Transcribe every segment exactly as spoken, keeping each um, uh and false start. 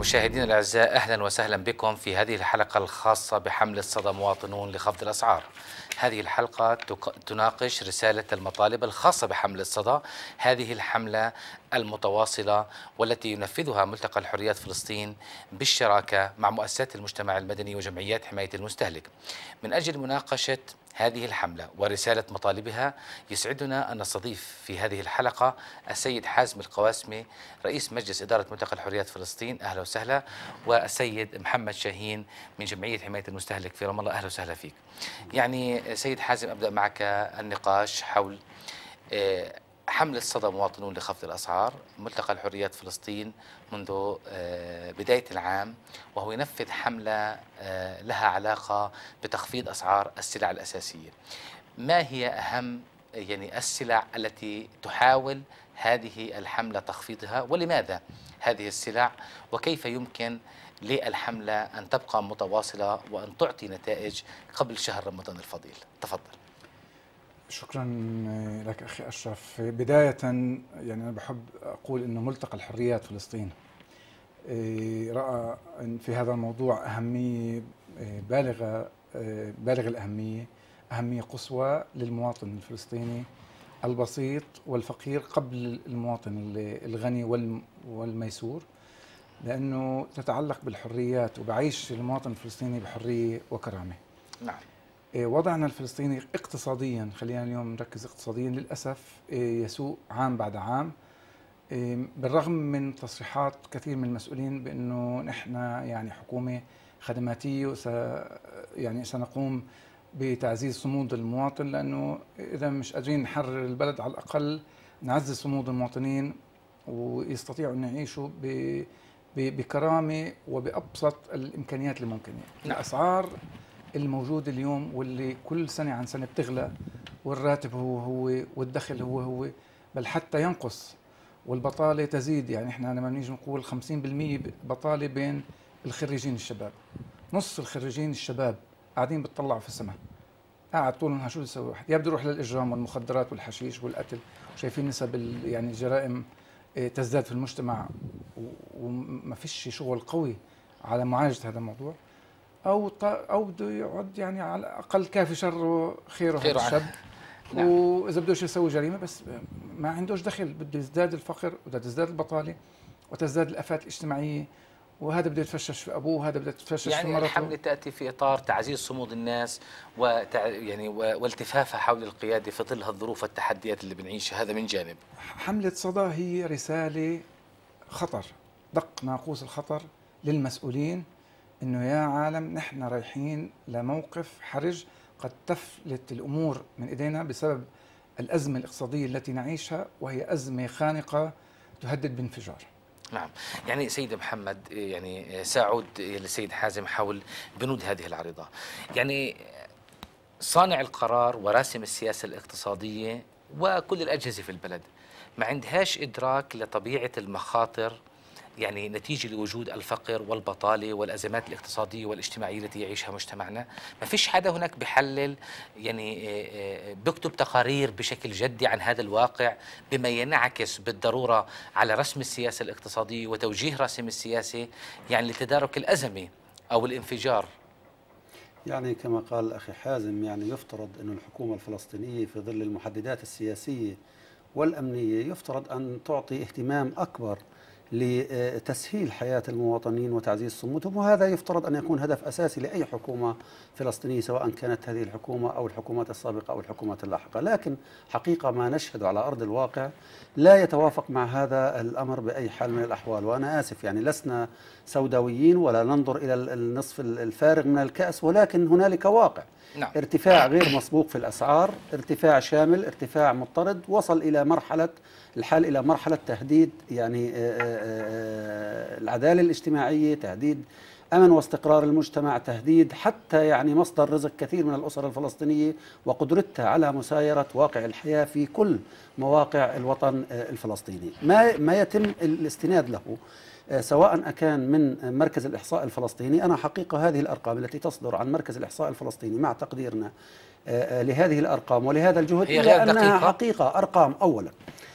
مشاهدينا الأعزاء، أهلا وسهلا بكم في هذه الحلقة الخاصة بحملة صدى مواطنون لخفض الأسعار. هذه الحلقة تناقش رسالة المطالب الخاصة بحملة صدى، هذه الحملة المتواصلة والتي ينفذها ملتقى الحريات فلسطين بالشراكة مع مؤسسات المجتمع المدني وجمعيات حماية المستهلك. من أجل مناقشة هذه الحملة ورسالة مطالبها، يسعدنا أن نستضيف في هذه الحلقة السيد حازم القواسمي، رئيس مجلس إدارة ملتقى الحريات فلسطين، أهلا وسهلا، والسيد محمد شاهين من جمعية حماية المستهلك في رام الله، أهلا وسهلا فيك. يعني سيد حازم، أبدأ معك النقاش حول حملة صدى مواطنون لخفض الأسعار. ملتقى الحريات فلسطين منذ بداية العام وهو ينفذ حملة لها علاقة بتخفيض أسعار السلع الأساسية. ما هي أهم يعني السلع التي تحاول هذه الحملة تخفيضها، ولماذا هذه السلع، وكيف يمكن للحملة أن تبقى متواصلة وأن تعطي نتائج قبل شهر رمضان الفضيل؟ تفضل. شكرا لك أخي أشرف. بداية يعني أنا بحب أقول أنه ملتقى الحريات فلسطين رأى في هذا الموضوع أهمية بالغة بالغ الأهمية، أهمية قصوى للمواطن الفلسطيني البسيط والفقير قبل المواطن الغني والميسور، لأنه تتعلق بالحريات وبعيش المواطن الفلسطيني بحرية وكرامة. نعم. وضعنا الفلسطيني اقتصاديا، خلينا اليوم نركز اقتصاديا، للأسف يسوء عام بعد عام، بالرغم من تصريحات كثير من المسؤولين بأنه نحن يعني حكومة خدماتية وس يعني سنقوم بتعزيز صمود المواطن، لأنه إذا مش قادرين نحرر البلد على الأقل نعزز صمود المواطنين ويستطيعوا أن يعيشوا بكرامة وبأبسط الإمكانيات اللي ممكنة. الأسعار الموجود اليوم واللي كل سنة عن سنة بتغلى، والراتب هو هو والدخل هو هو، بل حتى ينقص، والبطالة تزيد. يعني احنا لما نيجي نقول خمسين بالمئة بطالة بين الخريجين الشباب، نص الخريجين الشباب قاعدين بتطلعوا في السماء، قاعد طول النهار شو يسوي واحد؟ يا بده يروح للإجرام والمخدرات والحشيش والقتل، وشايفين نسب يعني الجرائم تزداد في المجتمع، وما فيش شغل قوي على معالجة هذا الموضوع، أو أو بده يقعد يعني على الأقل كافي شره خيره هذا الشاب. نعم. وإذا بدوش يسوي جريمة بس ما عندوش دخل، بده يزداد الفقر وبده تزداد البطالة وتزداد الآفات الاجتماعية، وهذا بده يتفشش في أبوه وهذا بده يتفشش يعني في مرته. الحملة تأتي في إطار تعزيز صمود الناس وتع... يعني والتفافها حول القيادة في ظل الظروف والتحديات اللي بنعيشها، هذا من جانب. حملة صدى هي رسالة خطر، دق ناقوس الخطر للمسؤولين، إنه يا عالم نحن رايحين لموقف حرج، قد تفلت الأمور من إيدينا بسبب الأزمة الاقتصادية التي نعيشها، وهي أزمة خانقة تهدد بانفجار. نعم. يعني سيد محمد، يعني سأعود للسيد حازم حول بنود هذه العريضة. يعني صانع القرار وراسم السياسة الاقتصادية وكل الأجهزة في البلد ما عندهاش إدراك لطبيعة المخاطر، يعني نتيجة لوجود الفقر والبطالة والأزمات الاقتصادية والاجتماعية التي يعيشها مجتمعنا. ما فيش حدا هناك بحلل، يعني بيكتب تقارير بشكل جدي عن هذا الواقع بما ينعكس بالضرورة على رسم السياسة الاقتصادية وتوجيه رسم السياسة يعني لتدارك الأزمة أو الانفجار. يعني كما قال الأخي حازم، يعني يفترض أن الحكومة الفلسطينية في ظل المحددات السياسية والأمنية يفترض أن تعطي اهتمام أكبر لتسهيل حياة المواطنين وتعزيز صمودهم، وهذا يفترض أن يكون هدف أساسي لأي حكومة فلسطينية، سواء كانت هذه الحكومة أو الحكومات السابقة أو الحكومات اللاحقة. لكن حقيقة ما نشهد على أرض الواقع لا يتوافق مع هذا الأمر بأي حال من الأحوال. وأنا آسف، يعني لسنا سوداويين ولا ننظر إلى النصف الفارغ من الكأس، ولكن هنالك واقع. نعم. ارتفاع غير مسبوق في الأسعار، ارتفاع شامل، ارتفاع مضطرد، وصل إلى مرحلة الحال إلى مرحلة تهديد يعني العدالة الاجتماعية، تهديد أمن واستقرار المجتمع، تهديد حتى يعني مصدر رزق كثير من الأسر الفلسطينية وقدرتها على مسايرة واقع الحياة في كل مواقع الوطن الفلسطيني. ما ما يتم الاستناد له سواء أكان من مركز الإحصاء الفلسطيني. أنا حقيقة هذه الأرقام التي تصدر عن مركز الإحصاء الفلسطيني مع تقديرنا لهذه الأرقام ولهذا الجهد هي أنها حقيقة أرقام أولا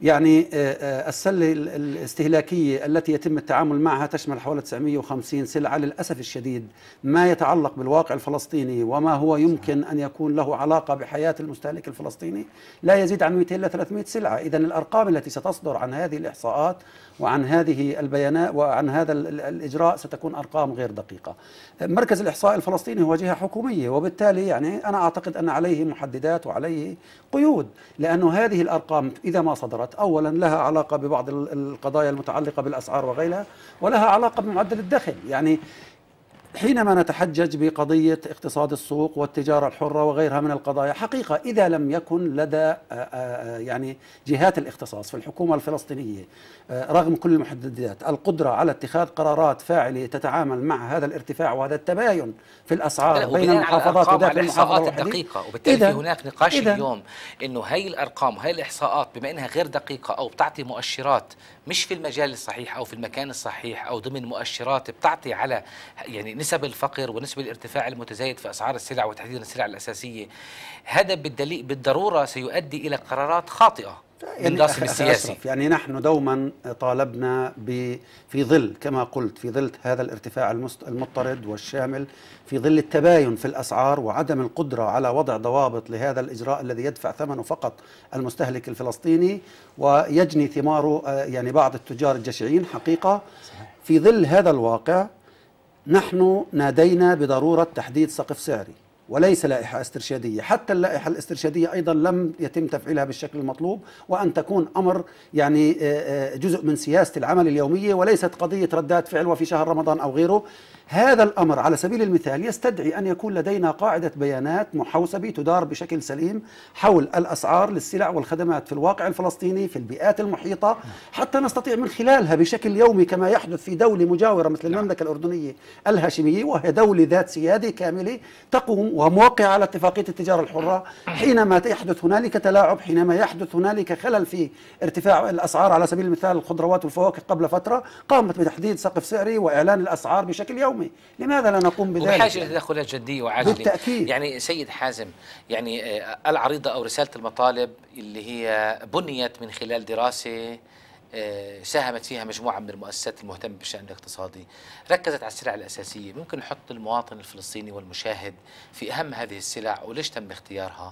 يعني السلة الاستهلاكية التي يتم التعامل معها تشمل حوالي تسعمئة وخمسين سلعة. للأسف الشديد ما يتعلق بالواقع الفلسطيني وما هو يمكن أن يكون له علاقة بحياة المستهلك الفلسطيني لا يزيد عن مئتين إلى ثلاثمئة سلعة. إذن الأرقام التي ستصدر عن هذه الإحصاءات وعن هذه البيانات وعن هذا الإجراء ستكون أرقام غير دقيقة. مركز الإحصاء الفلسطيني هو جهة حكومية، وبالتالي يعني أنا أعتقد أن عليه محددات وعليه قيود، لأنه هذه الأرقام إذا ما صدرت أولا لها علاقة ببعض القضايا المتعلقة بالأسعار وغيرها، ولها علاقة بمعدل الدخل. يعني حينما نتحجج بقضية اقتصاد السوق والتجارة الحرة وغيرها من القضايا، حقيقة إذا لم يكن لدى يعني جهات الاختصاص في الحكومة الفلسطينية رغم كل المحددات القدرة على اتخاذ قرارات فاعلة تتعامل مع هذا الارتفاع وهذا التباين في الأسعار بين المحافظات وداخل المحافظة الدقيقة، وبالتالي في هناك نقاش اليوم إنه هاي الأرقام وهي الإحصاءات بما إنها غير دقيقة أو بتعطي مؤشرات مش في المجال الصحيح أو في المكان الصحيح أو ضمن مؤشرات بتعطي على يعني نسب الفقر ونسب الارتفاع المتزايد في أسعار السلع وتحديدا السلع الأساسية، هذا بالدليل بالضرورة سيؤدي إلى قرارات خاطئة من الناصب السياسي. يعني نحن دوما طالبنا في ظل كما قلت في ظل هذا الارتفاع المضطرد والشامل، في ظل التباين في الأسعار وعدم القدرة على وضع ضوابط لهذا الإجراء الذي يدفع ثمنه فقط المستهلك الفلسطيني ويجني ثماره يعني بعض التجار الجشعين. حقيقة في ظل هذا الواقع نحن نادينا بضرورة تحديد سقف سعري وليس لائحة استرشادية. حتى اللائحة الاسترشادية أيضا لم يتم تفعيلها بالشكل المطلوب، وأن تكون أمر يعني جزء من سياسة العمل اليومية وليست قضية ردات فعل وفي شهر رمضان أو غيره. هذا الأمر على سبيل المثال يستدعي أن يكون لدينا قاعدة بيانات محوسبة تدار بشكل سليم حول الأسعار للسلع والخدمات في الواقع الفلسطيني في البيئات المحيطة، حتى نستطيع من خلالها بشكل يومي كما يحدث في دولة مجاورة مثل المملكة الأردنية الهاشمية، وهي دولة ذات سيادة كاملة تقوم وموقعة على اتفاقية التجارة الحرة. حينما يحدث هنالك تلاعب، حينما يحدث هنالك خلل في ارتفاع الأسعار على سبيل المثال الخضروات والفواكه قبل فترة، قامت بتحديد سقف سعري وإعلان الأسعار بشكل يومي. لماذا لا نقوم بذلك؟ وبحاجة لتدخلات جدية وعاجلة بالتأكيد. يعني سيد حازم، يعني العريضة أو رسالة المطالب اللي هي بنيت من خلال دراسة ساهمت فيها مجموعة من المؤسسات المهتمة بالشأن الاقتصادي، ركزت على السلع الأساسية. ممكن نحط المواطن الفلسطيني والمشاهد في أهم هذه السلع وليش تم اختيارها؟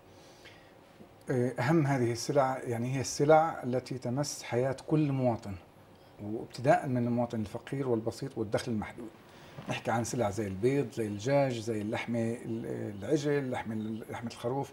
أهم هذه السلع يعني هي السلع التي تمس حياة كل مواطن، وابتداء من المواطن الفقير والبسيط والدخل المحدود. نحكي عن سلع زي البيض، زي الدجاج، زي اللحمة العجل، لحمة لحمة الخروف،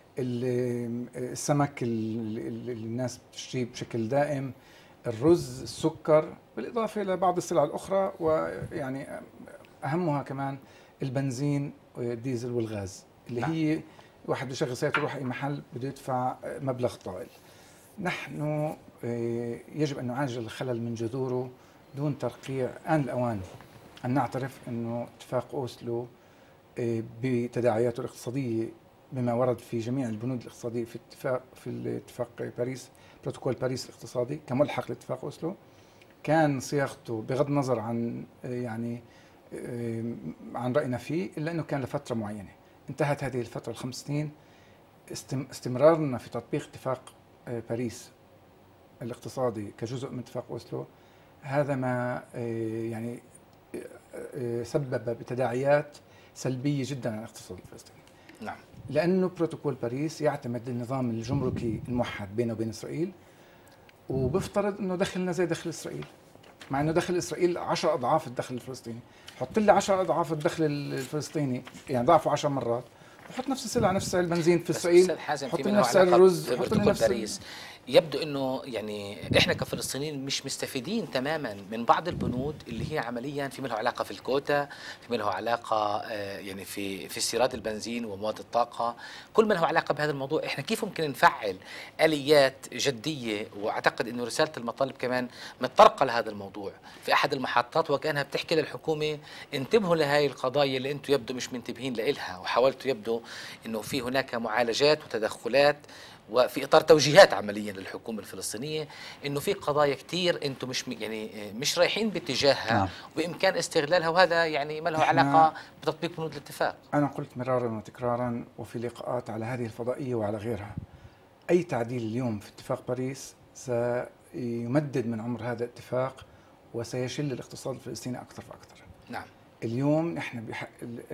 السمك اللي الناس بتشتريه بشكل دائم، الرز، السكر، بالإضافة إلى بعض السلع الأخرى، ويعني أهمها كمان البنزين والديزل والغاز اللي نعم. هي واحد بيشغل سيارته يروح أي محل بده يدفع مبلغ طائل. نحن يجب أن نعالج الخلل من جذوره دون ترقيع. آن الأوان أن نعترف أنه اتفاق أوسلو بتداعياته الاقتصادية بما ورد في جميع البنود الاقتصادية في اتفاق في الاتفاق باريس، بروتوكول باريس الاقتصادي كملحق لاتفاق أوسلو، كان صياغته بغض النظر عن يعني عن رأينا فيه إلا أنه كان لفترة معينة. انتهت هذه الفترة الخمس سنين. استمرارنا في تطبيق اتفاق باريس الاقتصادي كجزء من اتفاق أوسلو هذا ما يعني سبب بتداعيات سلبية جدا على الاقتصاد الفلسطيني. نعم. لأنه بروتوكول باريس يعتمد النظام الجمركي الموحد بينه وبين إسرائيل، وبيفترض أنه دخلنا زي دخل إسرائيل، مع أنه دخل إسرائيل عشر أضعاف الدخل الفلسطيني. حط لي عشر أضعاف الدخل الفلسطيني، يعني ضعفه عشر مرات، وحط نفس السلعة نفس سعر البنزين في إسرائيل، حط لي نفس سعر الرز، حط لي نفس باريس. يبدو انه يعني احنا كفلسطينيين مش مستفيدين تماما من بعض البنود اللي هي عمليا في منها علاقه في الكوتا، في منها علاقه يعني في في استيراد البنزين ومواد الطاقه، كل ما له علاقه بهذا الموضوع. احنا كيف ممكن نفعل اليات جديه؟ واعتقد انه رساله المطالب كمان متطرقه لهذا الموضوع في احد المحطات، وكانها بتحكي للحكومه انتبهوا لهي القضايا اللي انتم يبدو مش منتبهين لها، وحاولتوا يبدو انه في هناك معالجات وتدخلات وفي اطار توجيهات عمليا للحكومه الفلسطينيه انه في قضايا كثير انتم مش يعني مش رايحين باتجاهها نعم. وبامكان استغلالها، وهذا يعني ما له علاقه بتطبيق بنود الاتفاق. انا قلت مرارا وتكرارا وفي لقاءات على هذه الفضائيه وعلى غيرها، اي تعديل اليوم في اتفاق باريس سيمدد من عمر هذا الاتفاق وسيشل الاقتصاد الفلسطيني أكثر فأكثر. نعم. اليوم نحن بح...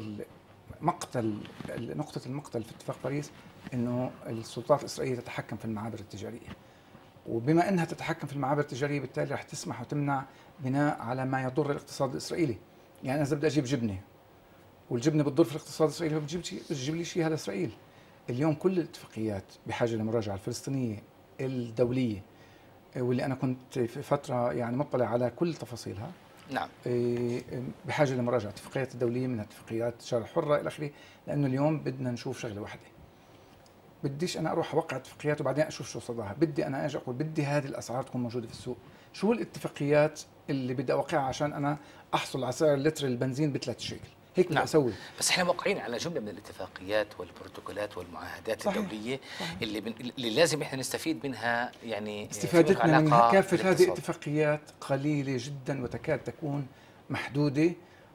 مقتل نقطة المقتل في اتفاق باريس إنه السلطات الإسرائيلية تتحكم في المعابر التجارية، وبما أنها تتحكم في المعابر التجارية بالتالي رح تسمح وتمنع بناء على ما يضر الاقتصاد الإسرائيلي. يعني أنا إذا بدي أجيب جبنة والجبنة بتضر في الاقتصاد الإسرائيلي ما بتجيب شيء، بتجيب لي شيء هذا إسرائيل. اليوم كل الاتفاقيات بحاجة لمراجعة الفلسطينية الدولية، واللي أنا كنت في فترة يعني مطلع على كل تفاصيلها. نعم. بحاجة لمراجعة الاتفاقيات الدولية من اتفاقيات التجارة الحرة إلى آخره، لأنه اليوم بدنا نشوف شغلة واحدة. بديش أنا أروح أوقع اتفاقيات وبعدين أشوف شو صداها، بدي أنا أجي أقول بدي هذه الأسعار تكون موجودة في السوق. شو الاتفاقيات اللي بدي أوقعها عشان أنا أحصل على سعر لتر البنزين بثلاث شيكل؟ هيك بدي نعم. أسوي. بس احنا موقعين على جمله من الاتفاقيات والبروتوكولات والمعاهدات صحيح. الدوليه صحيح. اللي, بن... اللي لازم احنا نستفيد منها، يعني استفادتنا من كافه هذه الاتفاقيات قليله جدا وتكاد تكون محدوده،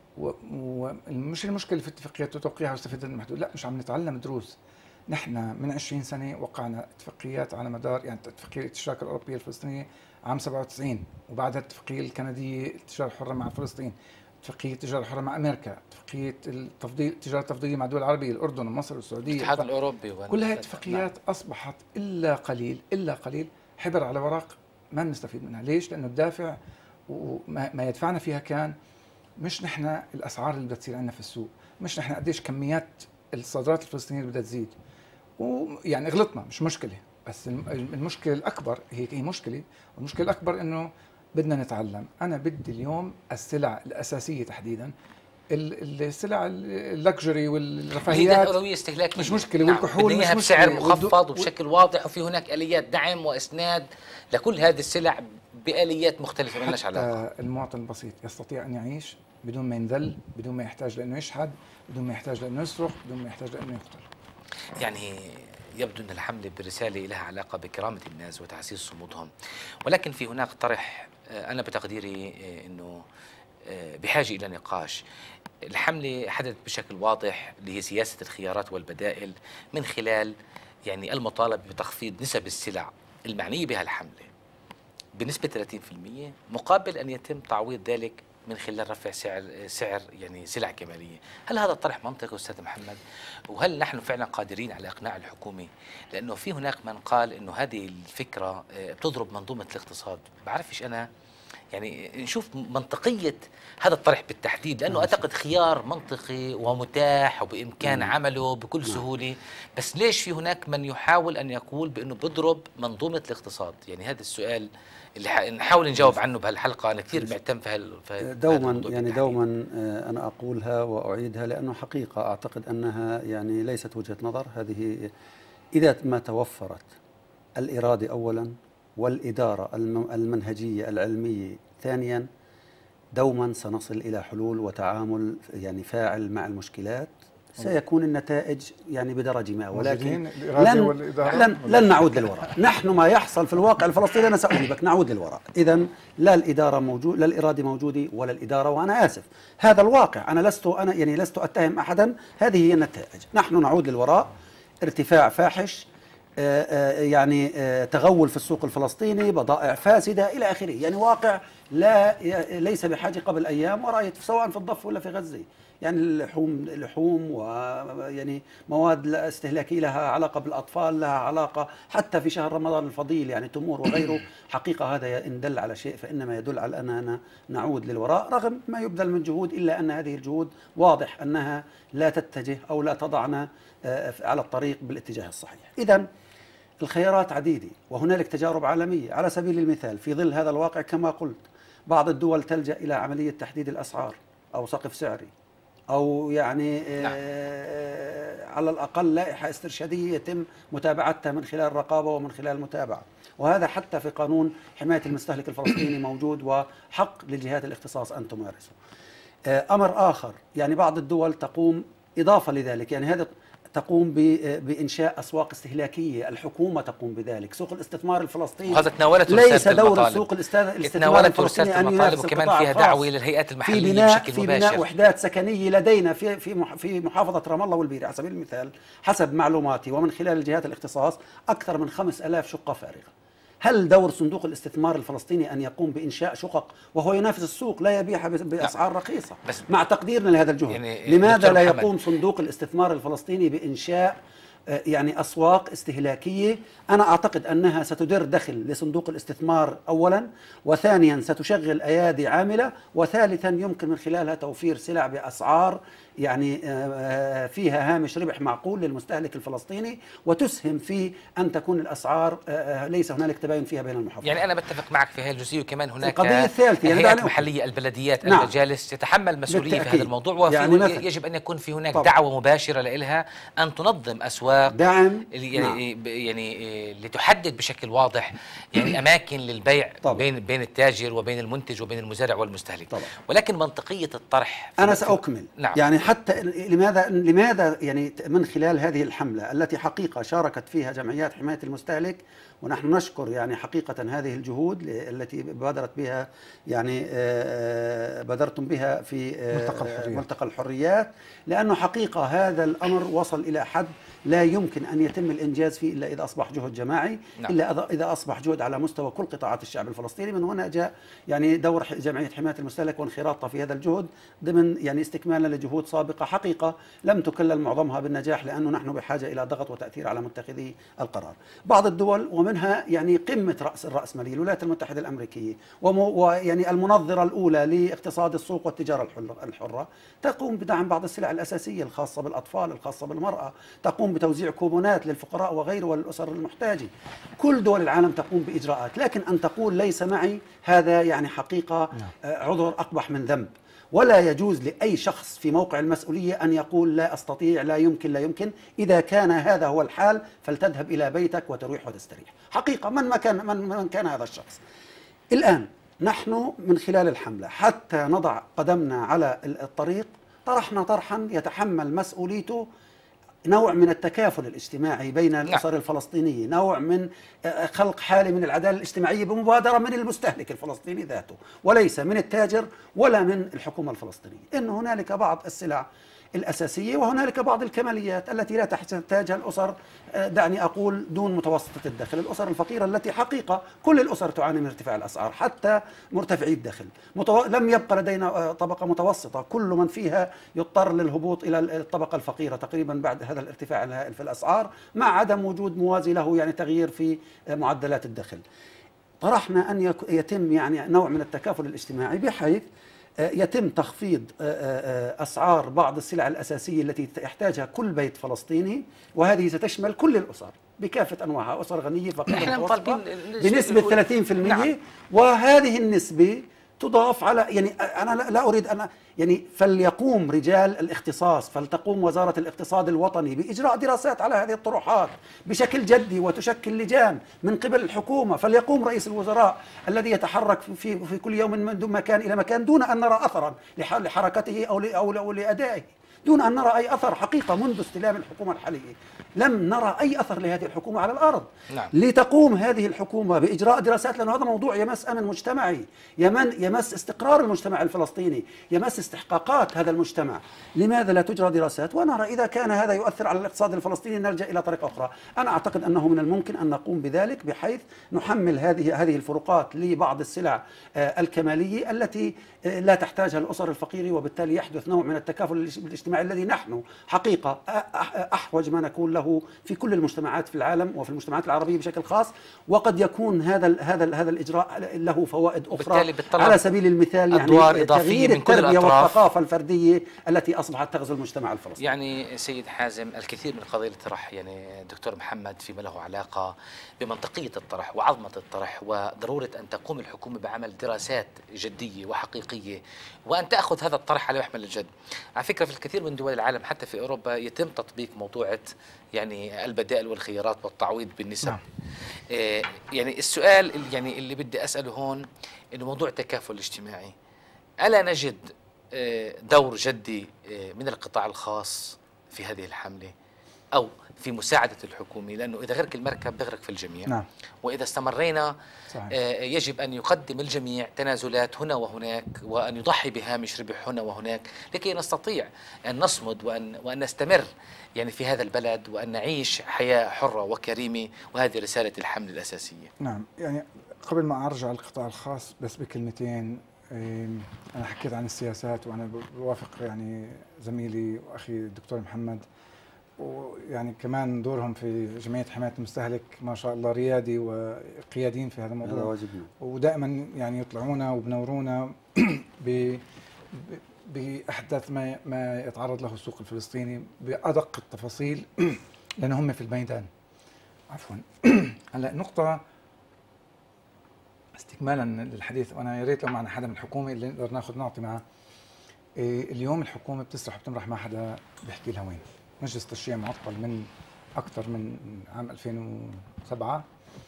ومش المشكله في الاتفاقيات وتوقيعها واستفادتنا محدوده، لا مش عم نتعلم دروس. نحن من عشرين سنه وقعنا اتفاقيات على مدار، يعني اتفاقيه الاشتراك الاوروبيه الفلسطينيه عام سبعة وتسعين، وبعدها الاتفاقيه الكنديه التجاره الحره مع فلسطين، اتفاقيه التجاره الحره مع امريكا، اتفاقيه التفضيل التجاره التفضيليه مع الدول العربيه، الاردن ومصر والسعوديه، الاتحاد الاوروبي، كل هذه الاتفاقيات نعم. اصبحت الا قليل الا قليل حبر على ورق ما بنستفيد منها. ليش؟ لانه الدافع وما يدفعنا فيها كان مش نحن الاسعار اللي بدها تصير عندنا في السوق، مش نحن قديش كميات الصادرات الفلسطينيه اللي بدها تزيد. ويعني غلطنا مش مشكله، بس المشكله الاكبر هي هي مشكله، والمشكله الاكبر انه بدنا نتعلم. أنا بدي اليوم السلع الأساسية تحديداً، السلع اللكجري والرفاهيات أولوية استهلاكية مش مشكلة، نعم. والكحول مش بسعر مخفض وبشكل واضح، وفي هناك آليات دعم وإسناد لكل هذه السلع بآليات مختلفة ما لهاش علاقة. المواطن البسيط يستطيع أن يعيش بدون ما ينذل، بدون ما يحتاج لأنه يشحد، بدون ما يحتاج لأنه يسرق، بدون ما يحتاج لأنه يقتل. يعني يبدو أن الحملة برسالة لها علاقة بكرامة الناس وتعزيز صمودهم، ولكن في هناك طرح أنا بتقديري أنه بحاجة إلى نقاش. الحملة حددت بشكل واضح اللي هي سياسة الخيارات والبدائل من خلال يعني المطالبة بتخفيض نسب السلع المعنية بها الحملة بنسبة ثلاثين بالمئة، مقابل أن يتم تعويض ذلك من خلال رفع سعر سعر يعني سلع كماليه. هل هذا الطرح منطقي استاذ محمد؟ وهل نحن فعلا قادرين على اقناع الحكومه؟ لانه في هناك من قال انه هذه الفكره بتضرب منظومه الاقتصاد. بعرفش انا يعني نشوف منطقيه هذا الطرح بالتحديد، لانه اعتقد خيار منطقي ومتاح وبامكان عمله بكل سهوله، بس ليش في هناك من يحاول ان يقول بانه بضرب منظومه الاقتصاد؟ يعني هذا السؤال اللي نحاول نجاوب عنه بهالحلقه. انا كثير مهتم في هال دوما يعني دوما انا اقولها واعيدها، لانه حقيقه اعتقد انها يعني ليست وجهه نظر. هذه اذا ما توفرت الاراده اولا والاداره المنهجيه العلميه ثانيا، دوما سنصل الى حلول وتعامل يعني فاعل مع المشكلات. سيكون النتائج يعني بدرجة ما، ولكن لن, لن, لن نعود للوراء. نحن ما يحصل في الواقع الفلسطيني أنا سأجيبك نعود للوراء. إذن لا الإدارة موجود، لا الإرادة موجودة ولا الإدارة، وأنا آسف هذا الواقع. أنا لست أنا يعني لست أتهم أحدا، هذه هي النتائج. نحن نعود للوراء، ارتفاع فاحش، آآ آآ يعني آآ تغول في السوق الفلسطيني، بضائع فاسدة إلى آخره. يعني واقع لا ليس بحاجة قبل أيام، ورأيت سواء في الضفة ولا في غزة يعني اللحوم لحوم ويعني مواد استهلاكية لها علاقة بالأطفال، لها علاقة حتى في شهر رمضان الفضيل يعني تمور وغيره. حقيقة هذا إن دل على شيء فإنما يدل على أننا نعود للوراء رغم ما يبذل من جهود، إلا أن هذه الجهود واضح أنها لا تتجه أو لا تضعنا على الطريق بالاتجاه الصحيح. إذن الخيارات عديدة وهنالك تجارب عالمية. على سبيل المثال في ظل هذا الواقع كما قلت بعض الدول تلجأ إلى عملية تحديد الأسعار أو سقف سعري، أو يعني نعم. آه على الأقل لائحة استرشادية يتم متابعتها من خلال الرقابة ومن خلال المتابعة، وهذا حتى في قانون حماية المستهلك الفلسطيني موجود وحق لجهات الاختصاص أن تمارسه. آه أمر آخر يعني بعض الدول تقوم إضافة لذلك، يعني هذا تقوم بإنشاء أسواق استهلاكية، الحكومة تقوم بذلك، سوق الاستثمار الفلسطيني وهذا تناولته ليس دور السوق الاستثمار الفلسطيني أن ينافس، وكمان فيها دعوة للهيئات المحلية في بشكل في مباشر. بناء وحدات سكنية لدينا في في في محافظة رام الله والبيرة على سبيل المثال، حسب معلوماتي ومن خلال الجهات الاختصاص أكثر من خمس آلاف شقة فارغة. هل دور صندوق الاستثمار الفلسطيني أن يقوم بإنشاء شقق وهو ينافس السوق لا يبيعها بأسعار رخيصة مع تقديرنا لهذا الجهد؟ يعني لماذا لا يقوم صندوق الاستثمار الفلسطيني بإنشاء يعني أسواق استهلاكية؟ أنا أعتقد أنها ستدر دخل لصندوق الاستثمار أولا، وثانيا ستشغل أيادي عاملة، وثالثا يمكن من خلالها توفير سلع بأسعار يعني فيها هامش ربح معقول للمستهلك الفلسطيني، وتسهم في أن تكون الأسعار ليس هنالك تباين فيها بين المحافظات. يعني أنا بتفق معك في هذه الجزئية، وكمان هناك القضية الثالثة يعني الهيئات المحلية، البلديات، نعم. المجالس تتحمل مسؤولية بالتأكيد في هذا الموضوع، وفي يعني يجب أن يكون في هناك طبعا دعوة مباشرة لها أن تنظم أسواق دعم يعني نعم. يعني لتحدد بشكل واضح يعني أماكن للبيع طبعا بين بين التاجر وبين المنتج وبين المزارع والمستهلك طبعا. ولكن منطقية الطرح أنا سأكمل نعم. يعني حتى لماذا لماذا يعني من خلال هذه الحملة التي حقيقة شاركت فيها جمعيات حماية المستهلك، ونحن نشكر يعني حقيقة هذه الجهود التي بادرت بها يعني بادرتم بها في ملتقى الحريات. ملتقى الحريات، لأنه حقيقة هذا الأمر وصل إلى حد لا يمكن أن يتم الإنجاز فيه إلا إذا أصبح جهد جماعي، نعم. إلا إذا أصبح جهد على مستوى كل قطاعات الشعب الفلسطيني. من هنا جاء يعني دور جمعية حماية المستهلك وانخراطها في هذا الجهد ضمن يعني استكمالا لجهود سابقة حقيقة لم تكلل معظمها بالنجاح، لأنه نحن بحاجة إلى ضغط وتأثير على متخذي القرار. بعض الدول ومنها يعني قمة رأس الرأسمالية الولايات المتحدة الأمريكية ويعني المنظرة الأولى لاقتصاد السوق والتجارة الحرة تقوم بدعم بعض السلع الأساسية الخاصة بالأطفال، الخاصة بالمرأة، تقوم بتوزيع كوبونات للفقراء وغيره والأسر المحتاجة. كل دول العالم تقوم بإجراءات، لكن أن تقول ليس معي هذا يعني حقيقة عذر أقبح من ذنب. ولا يجوز لأي شخص في موقع المسؤولية أن يقول لا أستطيع، لا يمكن، لا يمكن. إذا كان هذا هو الحال فلتذهب إلى بيتك وتروح وتستريح. حقيقة من ما كان من, من كان هذا الشخص. الآن نحن من خلال الحملة حتى نضع قدمنا على الطريق طرحنا طرحا يتحمل مسؤوليته نوع من التكافل الاجتماعي بين الأسر الفلسطينية، نوع من خلق حالة من العدالة الاجتماعية بمبادرة من المستهلك الفلسطيني ذاته، وليس من التاجر ولا من الحكومة الفلسطينية. إن هنالك بعض السلع الأساسية وهنالك بعض الكماليات التي لا تحتاجها الأسر، دعني أقول دون متوسطة الدخل، الأسر الفقيرة التي حقيقة كل الأسر تعاني من ارتفاع الأسعار حتى مرتفعي الدخل. متو... لم يبقى لدينا طبقة متوسطة، كل من فيها يضطر للهبوط إلى الطبقة الفقيرة تقريبا بعد هذا الارتفاع الهائل في الأسعار، مع عدم وجود موازي له يعني تغيير في معدلات الدخل. طرحنا أن يتم يعني نوع من التكافل الاجتماعي بحيث يتم تخفيض أسعار بعض السلع الأساسية التي يحتاجها كل بيت فلسطيني، وهذه ستشمل كل الأسر بكافة أنواعها، أسر غنية فقيرة متوسطة بنسبة ثلاثين بالمئة. نعم. وهذه النسبة تضاف على يعني أنا لا أريد أن يعني فليقوم رجال الاختصاص، فلتقوم وزارة الاقتصاد الوطني بإجراء دراسات على هذه الطروحات بشكل جدي وتشكل لجان من قبل الحكومة، فليقوم رئيس الوزراء الذي يتحرك في في كل يوم من مكان إلى مكان دون أن نرى أثرا لحركته أو أو لأدائه، دون أن نرى أي أثر. حقيقة منذ استلام الحكومة الحالية لم نرى أي أثر لهذه الحكومة على الأرض. نعم. لتقوم هذه الحكومة بإجراء دراسات، لأن هذا موضوع يمس أمن مجتمعي، يمس استقرار المجتمع الفلسطيني، يمس استحقاقات هذا المجتمع. لماذا لا تجرى دراسات ونرى إذا كان هذا يؤثر على الاقتصاد الفلسطيني نلجأ إلى طريقة أخرى؟ أنا أعتقد أنه من الممكن أن نقوم بذلك بحيث نحمل هذه هذه الفروقات لبعض السلع الكمالية التي لا تحتاجها الأسر الفقيرة، وبالتالي يحدث نوع من التكافل الاجتماعي الذي نحن حقيقة أحوج ما نكون له في كل المجتمعات في العالم وفي المجتمعات العربية بشكل خاص. وقد يكون هذا هذا هذا الإجراء له فوائد أخرى، على سبيل المثال يعني تغيير التربية والثقافة الفردية التي أصبحت تغزو المجتمع الفلسطيني. يعني سيد حازم، الكثير من قضايا الطرح يعني دكتور محمد فيما له علاقة بمنطقية الطرح وعظمة الطرح وضرورة أن تقوم الحكومة بعمل دراسات جدية وحقيقية وأن تأخذ هذا الطرح على محمل الجد. على فكرة في الكثير من دول العالم حتى في أوروبا يتم تطبيق موضوع يعني البدائل والخيارات والتعويض بالنسب. نعم. آه يعني السؤال يعني اللي بدي أسأله هون إنه موضوع التكافل الاجتماعي، ألا نجد آه دور جدي آه من القطاع الخاص في هذه الحملة؟ أو في مساعدة الحكومة، لأنه إذا غرق المركب بغرق في الجميع. نعم. وإذا استمرينا صحيح. آه يجب أن يقدم الجميع تنازلات هنا وهناك، وأن يضحي بهامش ربح هنا وهناك لكي نستطيع أن نصمد وأن, وأن نستمر يعني في هذا البلد، وأن نعيش حياة حرة وكريمة. وهذه رسالة الحمل الأساسية. نعم. يعني قبل ما أرجع للقطاع الخاص بس بكلمتين، أنا حكيت عن السياسات، وأنا بوافق يعني زميلي وأخي الدكتور محمد، ويعني كمان دورهم في جمعية حماية المستهلك ما شاء الله ريادي وقياديين في هذا الموضوع. هذا واجبنا. ودائما يعني يطلعونا وبنورونا ب بأحدث ما ما يتعرض له السوق الفلسطيني بأدق التفاصيل لأن هم في الميدان. عفوا. هلا نقطة استكمالا للحديث، وانا يا ريت لو معنا حدا من الحكومه اللي نقدر ناخذ نعطي معه. إيه اليوم الحكومه بتسرح وبتمرح، ما حدا بيحكي لها وين. مجلس تشريع معطل من اكثر من عام ألفين وسبعة،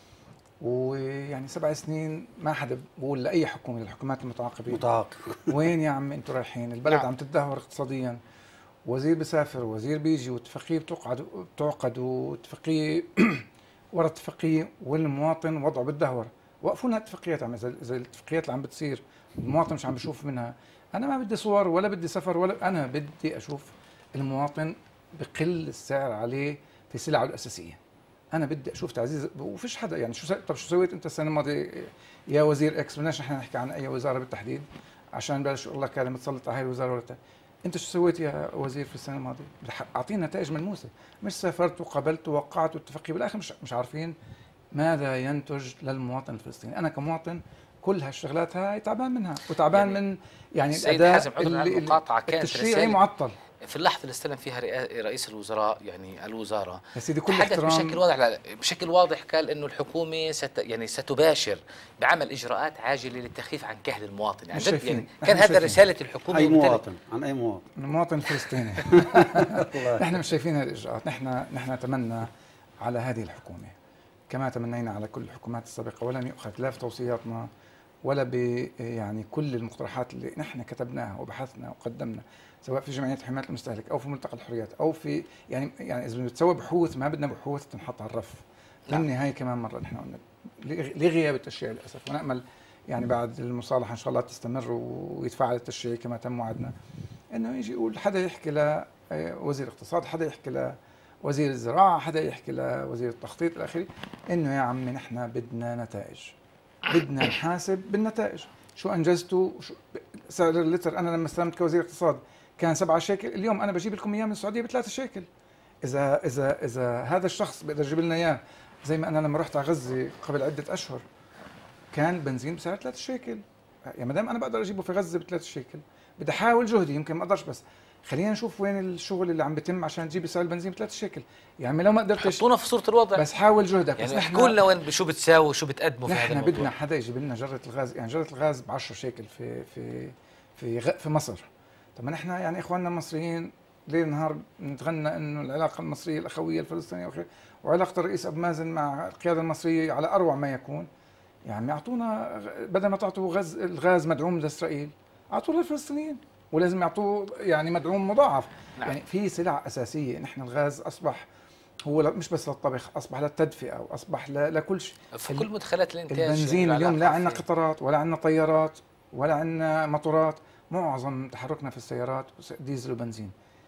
ويعني سبع سنين ما حدا بقول لاي حكومه للحكومات المتعاقبه متعاقب وين يا عم انتم رايحين؟ البلد نعم. عم تتدهور اقتصاديا، وزير بيسافر ووزير بيجي واتفاقيه بتقعد بتعقد واتفاقيه ورا اتفاقيه، والمواطن وضعه بتدهور. وقفونا اتفاقيات عم زي الاتفاقيات اللي عم بتصير المواطن مش عم بشوف منها. انا ما بدي صور ولا بدي سفر، ولا انا بدي اشوف المواطن بقل السعر عليه في سلعه الاساسيه. انا بدي اشوف تعزيز، وفيش حدا يعني شو طب شو سويت انت السنه الماضيه يا وزير اكس؟ بدناش نحن نحكي عن اي وزاره بالتحديد عشان بلاش الله كان متسلط على هاي الوزاره ولا تا. انت شو سويت يا وزير في السنه الماضيه؟ اعطينا نتائج ملموسه، مش سافرت وقابلت ووقعت اتفاقيه بالاخر مش مش عارفين ماذا ينتج للمواطن الفلسطيني. انا كمواطن كل هالشغلات هاي تعبان منها، وتعبان يعني من يعني الاداء المقاطعه كانت التشريعي معطل. في اللحظه اللي استلم فيها رئيس الوزراء يعني الوزاره يا سيدي كل تحدث احترام بشكل واضح، لا بشكل واضح قال انه الحكومه ست يعني ستباشر بعمل اجراءات عاجله للتخفيف عن كهل المواطن. يعني, يعني كان هذا رساله الحكومه. اي مواطن عن اي مواطن المواطن الفلسطيني. نحن مش شايفين هذه الاجراءات. نحن نحن نتمنى على هذه الحكومه كما تمنينا على كل الحكومات السابقه، ولن يؤخذ لا في توصياتنا ولا ب يعني كل المقترحات اللي نحن كتبناها وبحثنا وقدمنا، سواء في جمعيه حمايه المستهلك او في ملتقى الحريات او في يعني يعني اذا بتسوى بحوث ما بدنا بحوث تنحط على الرف. في النهايه كمان مره نحن قلنا لغياب التشريع للاسف، ونامل يعني بعد المصالحه ان شاء الله تستمر ويتفعل التشريع كما تم وعدنا، انه يجي يقول حدا يحكي لوزير الاقتصاد، حدا يحكي ل وزير الزراعة، حدا يحكي لوزير التخطيط الأخير، إنه يا عمي نحن بدنا نتائج، بدنا نحاسب بالنتائج. شو أنجزتوا؟ شو سعر اللتر أنا لما استلمت كوزير اقتصاد كان سبعة شيكل، اليوم أنا بجيب لكم إياه من السعودية بثلاثة شيكل. إذا إذا إذا هذا الشخص بيقدر يجيب لنا إياه، زي ما أنا لما رحت على غزة قبل عدة أشهر كان بنزين بسعر ثلاثة شيكل، يا مدام أنا بقدر أجيبه في غزة بثلاثة شيكل، بدي أحاول جهدي، يمكن ما أقدرش بس خلينا نشوف وين الشغل اللي عم بيتم عشان تجيب سعر البنزين ب ثلاثة شيكل. يعني لو ما قدرتش حطونا في صورة الوضع، بس حاول جهدك. يعني بس نحن قولنا وين شو بتساوي وشو بتقدموا في هذا الموضوع. نحن بدنا حدا يجيب لنا جرة الغاز، يعني جرة الغاز ب عشرة شيكل في في في غ... في مصر. طب ما نحن يعني اخواننا المصريين ليل نهار نتغنى انه العلاقة المصرية الاخوية الفلسطينية وخير، وعلاقة الرئيس ابو مازن مع القيادة المصرية على اروع ما يكون. يعني اعطونا بدل ما تعطوا غاز الغاز مدعوم لاسرائيل، اعطوه للفلسطينيين، ولازم يعطوه يعني مدعوم مضاعف. نعم. يعني في سلع اساسيه، نحن الغاز اصبح هو مش بس للطبخ، اصبح للتدفئه واصبح لكل شيء في كل مدخلات الانتاج. البنزين اليوم لا عندنا قطارات ولا عندنا طيارات ولا عندنا مطارات، معظم تحركنا في السيارات ديزل وبنزين.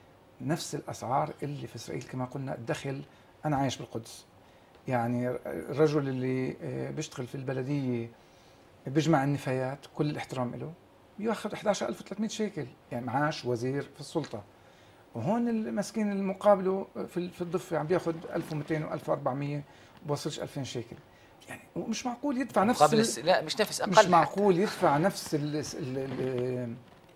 نفس الاسعار اللي في اسرائيل كما قلنا. الدخل، انا عايش بالقدس، يعني الرجل اللي بيشتغل في البلديه بيجمع النفايات كل الاحترام له بياخذ أحد عشر ألف وثلاثمئة شيكل، يعني معاش وزير في السلطه. وهون المسكين المقابله في في الضفه عم بياخذ ألف ومئتين وألف وأربعمئة، بوصلش ألفين شيكل. يعني مش معقول يدفع نفس ال... لا مش نفس اقل، مش معقول يدفع نفس ال ال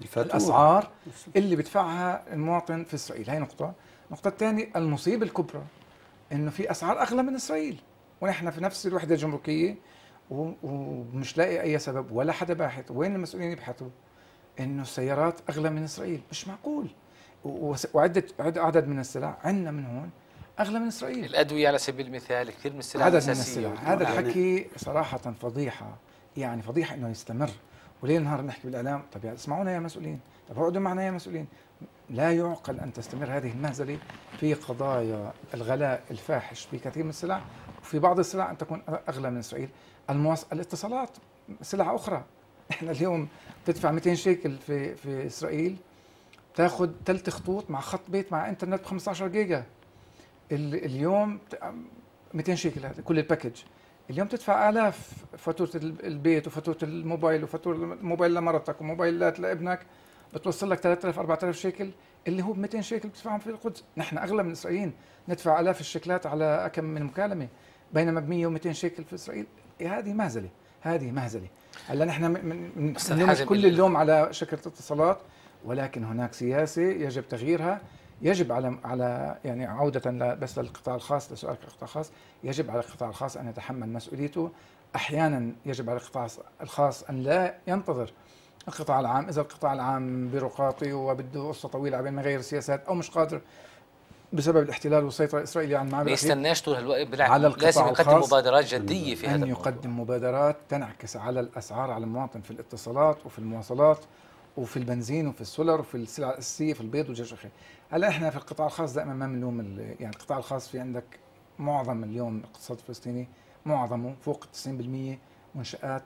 الاسعار اللي بيدفعها المواطن في اسرائيل. هي نقطه. النقطه الثانيه المصيبه الكبرى انه في اسعار اغلى من اسرائيل، ونحن في نفس الوحده الجمركيه ومش لاقي اي سبب ولا حدا باحث. وين المسؤولين يبحثوا انه السيارات اغلى من اسرائيل؟ مش معقول. وعده عدد من السلع عندنا من هون اغلى من اسرائيل. الادويه على سبيل المثال، كثير من السلع عدد الاساسيه. من السلع. هذا الحكي صراحه فضيحه، يعني فضيحه انه يستمر، وليل نهار نحكي بالاعلام. طب يا اسمعونا يا مسؤولين، طب اقعدوا معنا يا مسؤولين. لا يعقل ان تستمر هذه المهزله في قضايا الغلاء الفاحش في كثير من السلع، وفي بعض السلع ان تكون اغلى من اسرائيل. المواص... الاتصالات سلعه اخرى. احنا اليوم تدفع مئتين شيكل في في اسرائيل، تاخذ ثلاث خطوط مع خط بيت مع انترنت ب خمسة عشر جيجا. اليوم مئتين شيكل هذا كل الباكج. اليوم تدفع آلاف فاتورة البيت وفاتورة الموبايل وفاتورة الموبايل لمرتك وموبايلات لابنك، بتوصل لك ثلاثة آلاف أربعة آلاف شيكل اللي هو ب مئتين شيكل بتدفعهم في القدس. نحن أغلى من إسرائيل، ندفع آلاف الشيكلات على أكم من مكالمة، بينما ب مئة ومئتين شيكل في إسرائيل. هذه مهزلة، هذه مهزلة. هلا نحن من كل اللوم على شركة الاتصالات، ولكن هناك سياسة يجب تغييرها. يجب على على يعني عودة بس للقطاع الخاص، لسؤالك القطاع الخاص، يجب على القطاع الخاص أن يتحمل مسؤوليته. أحيانا يجب على القطاع الخاص أن لا ينتظر القطاع العام. إذا القطاع العام بيروقراطي وبده قصة طويلة عبين ما يغير سياسات أو مش قادر بسبب الاحتلال والسيطرة الإسرائيلية على المعابر، ما يستناش طول الوقت، بالعكس على لازم يقدم مبادرات جدية في هذا أن الموضوع. يقدم مبادرات تنعكس على الأسعار على المواطن في الاتصالات وفي المواصلات وفي البنزين وفي السولر وفي السلع الأساسية في البيض والدجاج والخيل. هلا احنا في القطاع الخاص دائما ما بنلوم، يعني القطاع الخاص في عندك معظم اليوم الاقتصاد الفلسطيني معظمه فوق تسعين بالمئة منشآت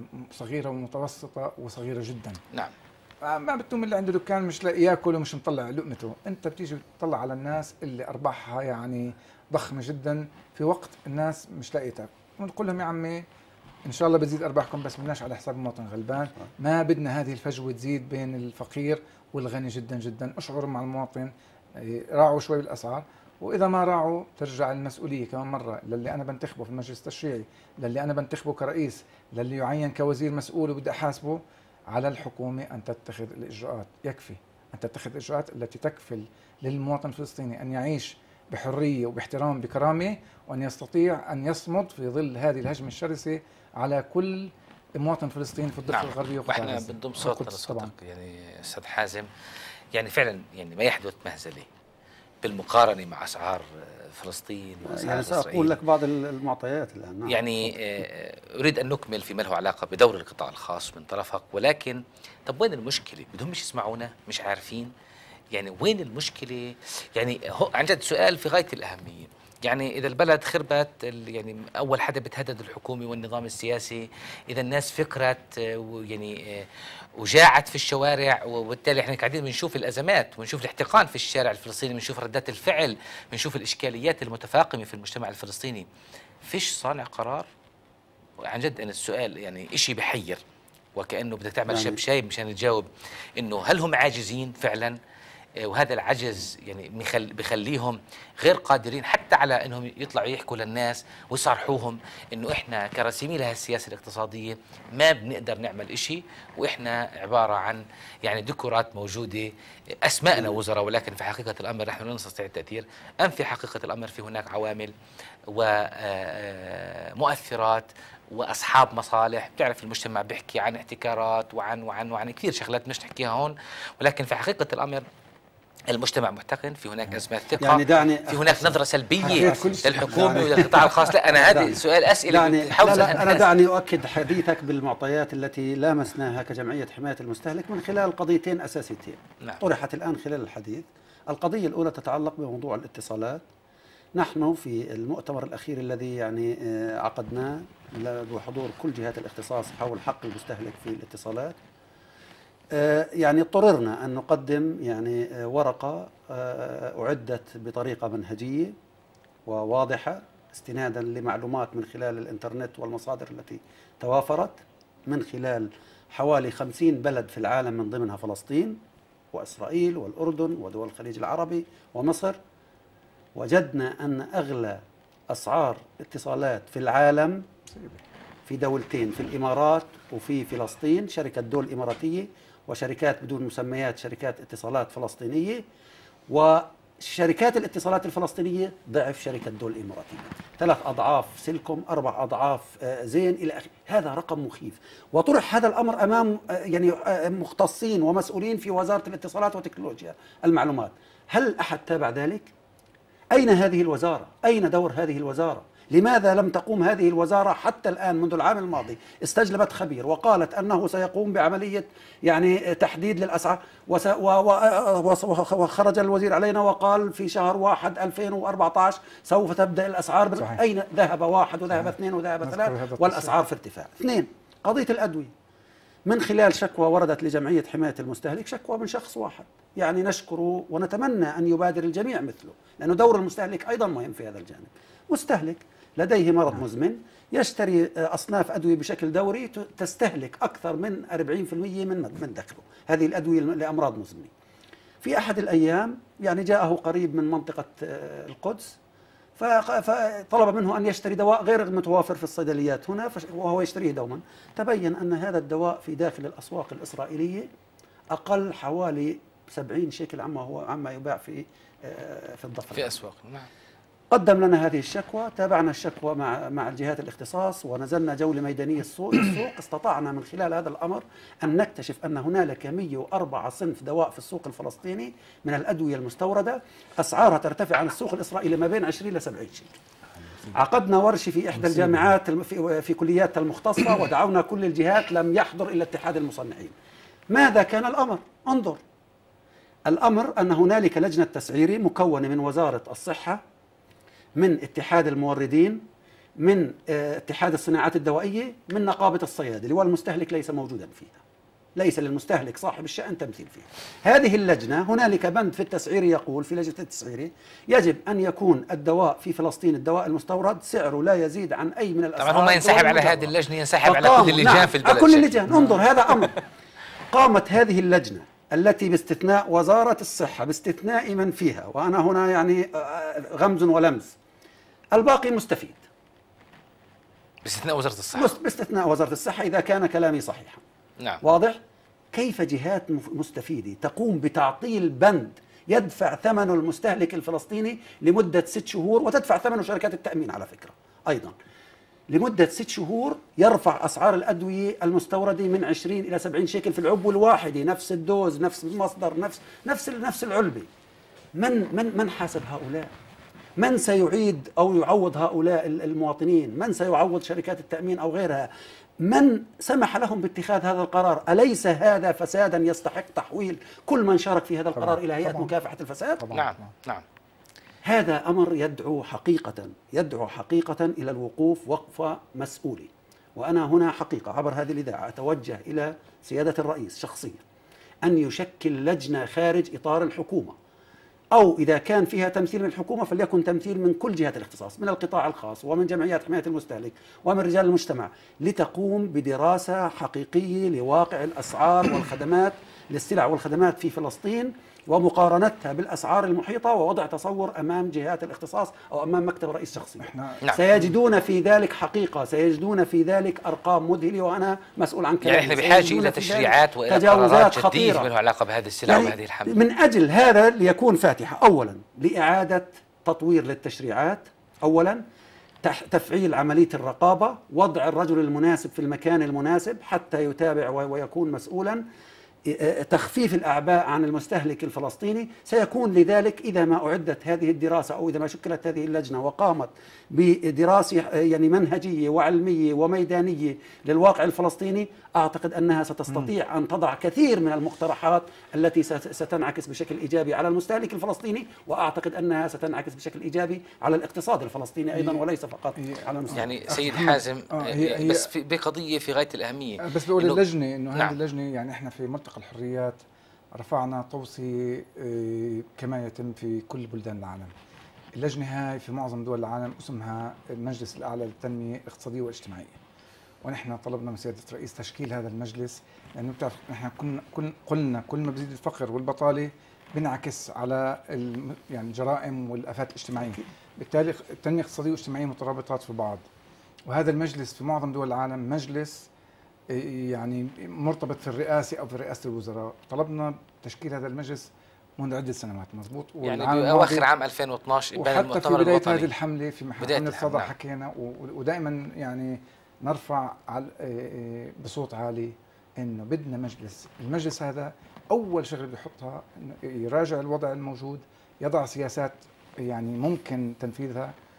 صغيرة ومتوسطة وصغيرة جدا. نعم. ما بتقوم اللي عنده دكان مش لاقي ياكل ومش مطلع لقمته. انت بتيجي بتطلع على الناس اللي ارباحها يعني ضخمة جدا في وقت الناس مش لاقي تاكل، ونقول لهم يا عمي ان شاء الله بتزيد ارباحكم بس بدناش على حساب المواطن غلبان. ما بدنا هذه الفجوه تزيد بين الفقير والغني جدا جدا. اشعروا مع المواطن، راعوا شوي بالاسعار، واذا ما راعوا ترجع المسؤوليه كمان مره للي انا بنتخبه في المجلس التشريعي، للي انا بنتخبه كرئيس، للي يعين كوزير مسؤول وبدي احاسبه. على الحكومه ان تتخذ الاجراءات، يكفي ان تتخذ الاجراءات التي تكفل للمواطن الفلسطيني ان يعيش بحريه وباحترام بكرامه، وان يستطيع ان يصمد في ظل هذه الهجمه الشرسه على كل مواطن فلسطيني في الضفه نعم. الغربيه. واحنا بنضم صوتنا لصوتك يعني استاذ حازم. يعني فعلا يعني ما يحدث مهزله بالمقارنه مع اسعار فلسطين واسعار يعني اسرائيل. سأقول لك بعض المعطيات الآن. نعم. يعني اريد ان نكمل فيما له علاقه بدور القطاع الخاص من طرفك، ولكن طب وين المشكله؟ بدهم مش يسمعونا؟ مش عارفين؟ يعني وين المشكله؟ يعني هو عن جد سؤال في غايه الاهميه. يعني إذا البلد خربت، يعني أول حدا بتهدد الحكومة والنظام السياسي. إذا الناس فكرت يعني وجاعت في الشوارع، وبالتالي احنا قاعدين بنشوف الأزمات ونشوف الاحتقان في الشارع الفلسطيني، بنشوف ردات الفعل، بنشوف الإشكاليات المتفاقمة في المجتمع الفلسطيني. فيش صانع قرار؟ عن جد أنا السؤال يعني إشي بحير، وكأنه بدك تعمل يعني شب شايب مشان تجاوب إنه هل هم عاجزين فعلا؟ وهذا العجز يعني بخليهم غير قادرين حتى على انهم يطلعوا يحكوا للناس ويصارحوهم انه احنا كراسمين لها السياسه الاقتصاديه ما بنقدر نعمل إشي، واحنا عباره عن يعني ديكورات موجوده، اسماءنا وزراء، ولكن في حقيقه الامر نحن لا نستطيع التاثير. ام في حقيقه الامر في هناك عوامل ومؤثرات واصحاب مصالح. بتعرف المجتمع بيحكي عن احتكارات وعن وعن وعن كثير شغلات مش نحكيها هون، ولكن في حقيقه الامر المجتمع محتقن، في هناك ازمات ثقه، يعني دعني في هناك نظره سلبيه للحكومه وللقطاع الخاص. لا انا هذه سؤال اسئله دعني بتحوز لا لا انا دعني اؤكد حديثك بالمعطيات التي لامسناها كجمعيه حمايه المستهلك من خلال قضيتين اساسيتين. نعم. طرحت الان خلال الحديث. القضيه الاولى تتعلق بموضوع الاتصالات. نحن في المؤتمر الاخير الذي يعني عقدناه بحضور كل جهات الاختصاص حول حق المستهلك في الاتصالات، يعني اضطررنا أن نقدم يعني ورقة أعدت بطريقة منهجية وواضحة استنادا لمعلومات من خلال الإنترنت والمصادر التي توافرت من خلال حوالي خمسين بلد في العالم، من ضمنها فلسطين وإسرائيل والأردن ودول الخليج العربي ومصر. وجدنا أن أغلى أسعار اتصالات في العالم في دولتين، في الإمارات وفي فلسطين، شركة دول الإماراتية وشركات بدون مسميات شركات اتصالات فلسطينية، وشركات الاتصالات الفلسطينية ضعف شركة دول الإماراتية، ثلاث أضعاف سلكم، أربع أضعاف زين إلى آخره. هذا رقم مخيف، وطرح هذا الأمر أمام يعني مختصين ومسؤولين في وزارة الاتصالات وتكنولوجيا المعلومات. هل أحد تابع ذلك؟ أين هذه الوزارة؟ أين دور هذه الوزارة؟ لماذا لم تقوم هذه الوزارة حتى الآن منذ العام الماضي؟ استجلبت خبير وقالت أنه سيقوم بعملية يعني تحديد للأسعار، وخرج الوزير علينا وقال في شهر واحد ألفين وأربعة عشر سوف تبدأ الأسعار. صحيح. أين ذهب واحد وذهب اثنين وذهب ثلاث والأسعار في ارتفاع. اثنين، قضية الأدوية من خلال شكوى وردت لجمعية حماية المستهلك، شكوى من شخص واحد، يعني نشكره ونتمنى أن يبادر الجميع مثله، لأنه دور المستهلك أيضا مهم في هذا الجانب. مستهلك لديه مرض مزمن يشتري أصناف أدوية بشكل دوري تستهلك أكثر من أربعين بالمئة من من دخله، هذه الأدوية لأمراض مزمنة. في أحد الأيام يعني جاءه قريب من منطقة القدس فطلب منه أن يشتري دواء غير متوافر في الصيدليات هنا وهو يشتريه دوما. تبين أن هذا الدواء في داخل الأسواق الإسرائيلية أقل حوالي سبعين شيكل عما هو عما يباع في في الضفة في أسواق. نعم. قدم لنا هذه الشكوى، تابعنا الشكوى مع مع الجهات الاختصاص ونزلنا جولة ميدانية السوق. السوق استطعنا من خلال هذا الأمر أن نكتشف أن هنالك مئة وأربعة صنف دواء في السوق الفلسطيني من الأدوية المستوردة أسعارها ترتفع عن السوق الإسرائيلي ما بين عشرين إلى سبعين شيكل. عقدنا ورشة في إحدى الجامعات في, في كليات المختصة ودعونا كل الجهات، لم يحضر إلا اتحاد المصنعين. ماذا كان الأمر؟ انظر، الأمر أن هنالك لجنة تسعيري مكونة من وزارة الصحة، من اتحاد الموردين، من اتحاد الصناعات الدوائية، من نقابة الصيادلة، والمستهلك ليس موجودا فيها، ليس للمستهلك صاحب الشأن تمثيل فيها. هذه اللجنة هنالك بند في التسعير يقول في لجنة التسعير يجب أن يكون الدواء في فلسطين الدواء المستورد سعره لا يزيد عن أي من الأسعار. طبعا هم ينسحب على هذه اللجنة، ينسحب على كل اللجان. نعم. في البلد. كل اللجان. انظر، هذا أمر قامت هذه اللجنة التي باستثناء وزارة الصحة باستثناء من فيها، وأنا هنا يعني غمز ولمز، الباقي مستفيد باستثناء وزارة الصحة. باستثناء وزارة الصحة إذا كان كلامي صحيحا. نعم. واضح؟ كيف جهات مستفيدة تقوم بتعطيل بند يدفع ثمنه المستهلك الفلسطيني لمدة ست شهور، وتدفع ثمنه شركات التأمين على فكرة أيضا، لمدة ست شهور يرفع أسعار الأدوية المستوردة من عشرين إلى سبعين شيكل في العبوة الواحدة، نفس الدوز، نفس المصدر، نفس نفس نفس العلبة. من من من حاسب هؤلاء؟ من سيعيد أو يعوض هؤلاء المواطنين؟ من سيعوض شركات التأمين أو غيرها؟ من سمح لهم باتخاذ هذا القرار؟ أليس هذا فسادا يستحق تحويل كل من شارك في هذا القرار إلى هيئة مكافحة الفساد؟ طبعا. نعم نعم. هذا أمر يدعو حقيقة يدعو حقيقة إلى الوقوف وقفة مسؤولة. وأنا هنا حقيقة عبر هذه الإذاعة أتوجه إلى سيادة الرئيس شخصيا أن يشكل لجنة خارج إطار الحكومة، أو إذا كان فيها تمثيل من الحكومة فليكن تمثيل من كل جهات الاختصاص، من القطاع الخاص ومن جمعيات حماية المستهلك ومن رجال المجتمع، لتقوم بدراسة حقيقية لواقع الأسعار والخدمات للسلع والخدمات في فلسطين ومقارنتها بالأسعار المحيطة، ووضع تصور أمام جهات الاختصاص أو أمام مكتب الرئيس شخصيا. نعم. سيجدون في ذلك حقيقة، سيجدون في ذلك أرقام مذهلة، وأنا مسؤول عن كلام. يعني احنا بحاجة إلى تشريعات وإلى قرارات جديدة له علاقة بهذه السلع يعني وبهذه الحملة. من أجل هذا ليكون فاتحة أولا لإعادة تطوير للتشريعات، أولا تفعيل عملية الرقابة، وضع الرجل المناسب في المكان المناسب حتى يتابع ويكون مسؤولا، تخفيف الأعباء عن المستهلك الفلسطيني. سيكون لذلك إذا ما أعدت هذه الدراسة أو إذا ما شكلت هذه اللجنة وقامت بدراسة يعني منهجية وعلمية وميدانية للواقع الفلسطيني، أعتقد أنها ستستطيع أن تضع كثير من المقترحات التي ستنعكس بشكل إيجابي على المستهلك الفلسطيني، وأعتقد أنها ستنعكس بشكل إيجابي على الاقتصاد الفلسطيني أيضا وليس فقط على المستهلك. يعني سيد حازم آه هي هي بس في بقضية في غاية الأهمية، بس بقول إنه اللجنة إنه هذه نعم. اللجنة يعني إحنا في ملتقى الحريات رفعنا توصية كما يتم في كل بلدان العالم. اللجنة هاي في معظم دول العالم اسمها المجلس الأعلى للتنمية الاقتصادية والاجتماعية، ونحن طلبنا من سيادة الرئيس تشكيل هذا المجلس، لأنه بتعرف نحن كنا قلنا كل ما بزيد الفقر والبطالة بنعكس على يعني الجرائم والآفات الاجتماعية، بالتالي التنمية الاقتصادية والاجتماعية مترابطات في بعض. وهذا المجلس في معظم دول العالم مجلس يعني مرتبط في الرئاسة أو في رئاسة الوزراء. طلبنا تشكيل هذا المجلس منذ عدة سنوات مضبوط، يعني بأواخر عام ألفين واثناش بين المؤتمر في بداية الوطني. هذه الحملة في حملة الصدى حكينا ودائما يعني نرفع بصوت عالي إنه بدنا مجلس. المجلس هذا أول شغله بيحطها إنه يراجع الوضع الموجود، يضع سياسات يعني ممكن تنفيذها،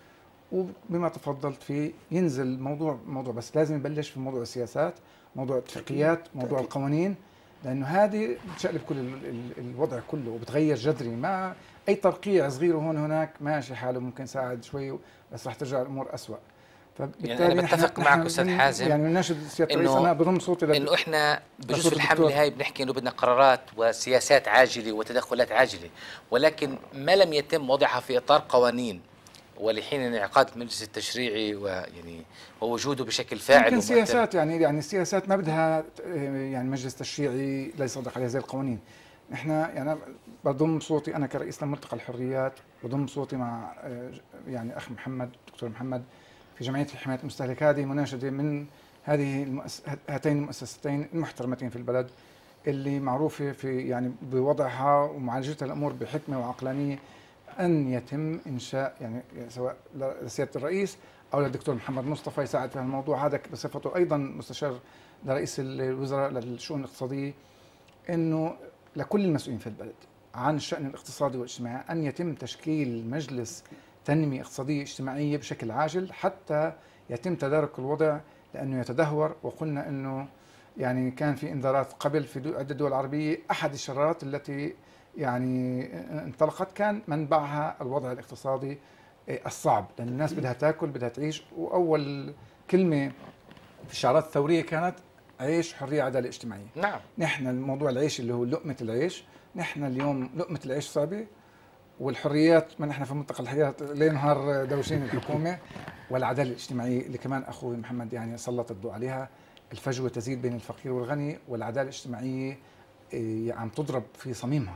وبما تفضلت فيه ينزل موضوع موضوع بس لازم يبلش في موضوع السياسات، موضوع الاتفاقيات، موضوع القوانين، لانه هذه بتشقلب كل ال ال الوضع كله وبتغير جذري. ما اي ترقيع صغير هون هناك ماشي حاله ممكن يساعد شوي بس رح ترجع الامور اسوء. يعني انا بتفق معك استاذ حازم، يعني بناشد سياده الرئيس، انا بضم صوتي انه احنا بجزء الحمله هاي بنحكي انه بدنا قرارات وسياسات عاجله وتدخلات عاجله، ولكن ما لم يتم وضعها في اطار قوانين ولحين انعقاد المجلس التشريعي ويعني ووجوده بشكل فاعل ممكن سياسات، يعني يعني السياسات ما بدها يعني مجلس تشريعي لا يصدق عليها زي القوانين. نحن يعني بضم صوتي انا كرئيس لملتقى الحريات، بضم صوتي مع يعني اخ محمد دكتور محمد في جمعيه حمايه المستهلك. هذه مناشده من هذه المؤس... هاتين المؤسستين المحترمتين في البلد اللي معروفه في يعني بوضعها ومعالجتها الامور بحكمه وعقلانيه، ان يتم انشاء يعني سواء لسياده الرئيس او للدكتور محمد مصطفى يساعد في الموضوع هذا بصفته ايضا مستشار لرئيس الوزراء للشؤون الاقتصاديه، انه لكل المسؤولين في البلد عن الشان الاقتصادي والاجتماعي ان يتم تشكيل مجلس تنميه اقتصاديه اجتماعيه بشكل عاجل حتى يتم تدارك الوضع، لانه يتدهور. وقلنا انه يعني كان في انذارات قبل في عده دول عربيه، احد الشرارات التي يعني انطلقت كان منبعها الوضع الاقتصادي الصعب، لان الناس بدها تاكل بدها تعيش، واول كلمه في الشعارات الثوريه كانت عيش حريه عداله اجتماعيه. نعم. نحن الموضوع العيش اللي هو لقمه العيش، نحن اليوم لقمه العيش صعبه، والحريات ما نحن في منطقه الحياه ليل نهار دوشين الحكومه، والعداله الاجتماعيه اللي كمان اخوي محمد يعني سلط الضوء عليها. الفجوه تزيد بين الفقير والغني، والعداله الاجتماعيه عم تضرب في صميمها.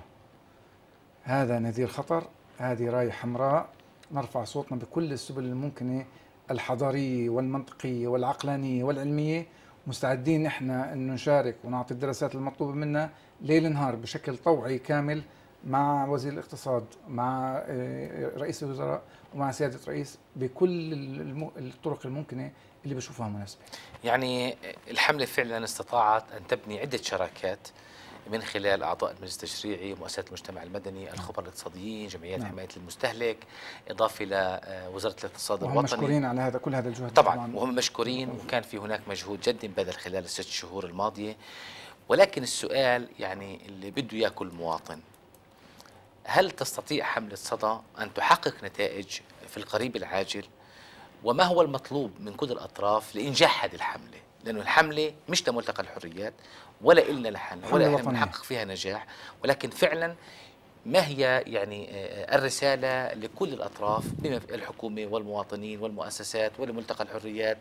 هذا نذير خطر، هذه رايه حمراء. نرفع صوتنا بكل السبل الممكنه الحضاريه والمنطقيه والعقلانيه والعلميه، مستعدين نحن انه نشارك ونعطي الدراسات المطلوبه منا ليل نهار بشكل طوعي كامل مع وزير الاقتصاد، مع رئيس الوزراء، ومع سياده الرئيس بكل الطرق الممكنه اللي بشوفها مناسبه. يعني الحمله فعلا استطاعت ان تبني عده شراكات من خلال اعضاء المجلس التشريعي، مؤسسات المجتمع المدني، الخبراء الاقتصاديين، جمعيات نعم. حمايه المستهلك، اضافه الى وزاره الاقتصاد الوطني. مشكورين على هذا كل هذا الجهد طبعا, طبعاً وهم مشكورين، وكان في هناك مجهود جد انبذل خلال الست شهور الماضيه. ولكن السؤال يعني اللي بده اياه كل مواطن، هل تستطيع حمله صدى ان تحقق نتائج في القريب العاجل؟ وما هو المطلوب من كل الاطراف لانجاح هذه الحمله؟ لانه الحمله مش لملتقى الحريات ولا إلنا لحالنا ولا احنا بنحقق فيها نجاح، ولكن فعلا ما هي يعني الرساله لكل الاطراف بما في الحكومه والمواطنين والمؤسسات ولملتقى الحريات،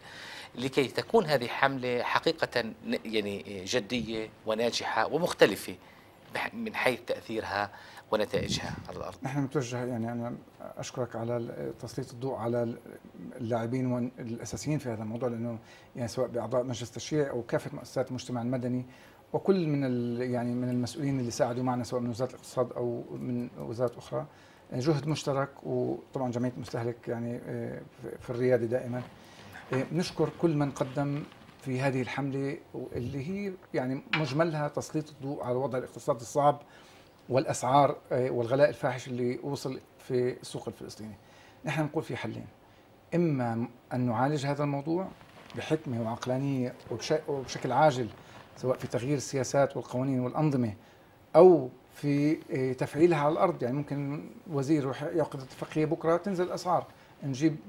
ولكي تكون هذه حمله حقيقه يعني جديه وناجحه ومختلفه من حيث تاثيرها ونتائجها على الارض. نحن نتوجه يعني انا اشكرك على تسليط الضوء على اللاعبين الاساسيين في هذا الموضوع، لانه يعني سواء باعضاء مجلس التشريع او كافه مؤسسات المجتمع المدني وكل من يعني من المسؤولين اللي ساعدوا معنا سواء من وزاره الاقتصاد او من وزارات اخرى، جهد مشترك. وطبعا جمعيه المستهلك يعني في الرياده دائما. نشكر كل من قدم في هذه الحمله اللي هي يعني مجملها تسليط الضوء على الوضع الاقتصادي الصعب والاسعار والغلاء الفاحش اللي وصل في السوق الفلسطيني. نحن نقول في حلين، اما ان نعالج هذا الموضوع بحكمه وعقلانيه وبشكل عاجل سواء في تغيير السياسات والقوانين والانظمه او في تفعيلها على الارض. يعني ممكن وزير يروح يعقد اتفاقيه بكره تنزل الاسعار، نجيب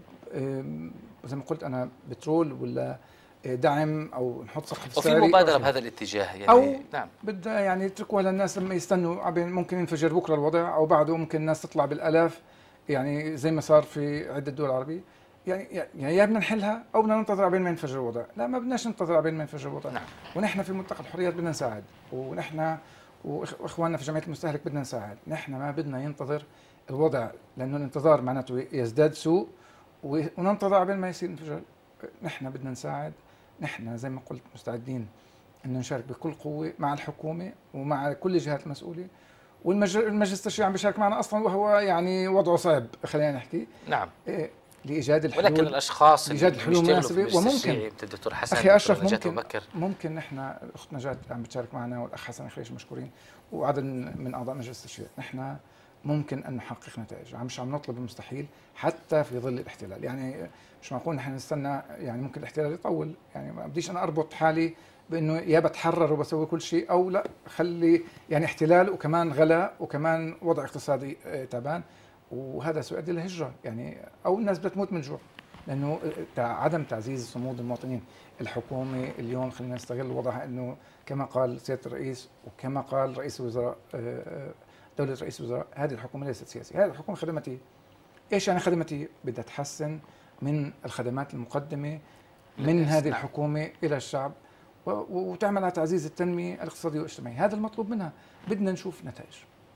زي ما قلت انا بترول ولا دعم او نحط سقف سعري، وفي مبادره بهذا الاتجاه يعني. او نعم بدها يعني يتركوها للناس لما يستنوا، ممكن ينفجر بكره الوضع او بعده ممكن الناس تطلع بالالاف، يعني زي ما صار في عده دول عربيه. يعني يعني يا بدنا نحلها او بدنا ننتظر على ما ينفجر الوضع. لا، ما بدناش ننتظر على ما ينفجر الوضع. نعم. ونحن في ملتقى الحريات بدنا نساعد، ونحن واخواننا في جمعيه المستهلك بدنا نساعد. نحن ما بدنا ينتظر الوضع، لانه الانتظار معناته يزداد سوء وننتظر على ما يصير انفجار. نحن بدنا نساعد. نحن زي ما قلت مستعدين أن نشارك بكل قوة مع الحكومة ومع كل الجهات المسؤولة، والمجلس التشريعي عم بيشارك معنا أصلا وهو يعني وضعه صعب، خلينا نحكي. نعم. إيه لإيجاد الحلول، ولكن الأشخاص إيجاد الحلول مناسبة. وممكن الدكتور حسن أخي أشرف ممكن ممكن نحن أخت نجاة عم بتشارك معنا والأخ حسن خريش مشكورين وعدد من أعضاء مجلس التشريع. نحن ممكن أن نحقق نتائج، مش عم نطلب المستحيل حتى في ظل الاحتلال. يعني مش معقول نحن نستنى، يعني ممكن الاحتلال يطول، يعني ما بديش أنا أربط حالي بأنه يا بتحرر وبسوي كل شيء أو لا خلي يعني احتلال وكمان غلا وكمان وضع اقتصادي تعبان، وهذا سيؤدي للهجرة يعني، أو الناس بتموت من الجوع، لأنه عدم تعزيز صمود المواطنين. الحكومة اليوم خلينا نستغل وضعها، أنه كما قال سيادة الرئيس وكما قال رئيس الوزراء دولة رئيس الوزراء، هذه الحكومة ليست سياسية، هذه الحكومة خدماتية. إيش يعني خدماتية؟ بدها تحسن من الخدمات المقدمة من هذه الحكومة إلى الشعب وتعمل على تعزيز التنمية الاقتصادية والاجتماعية، هذا المطلوب منها، بدنا نشوف نتائج.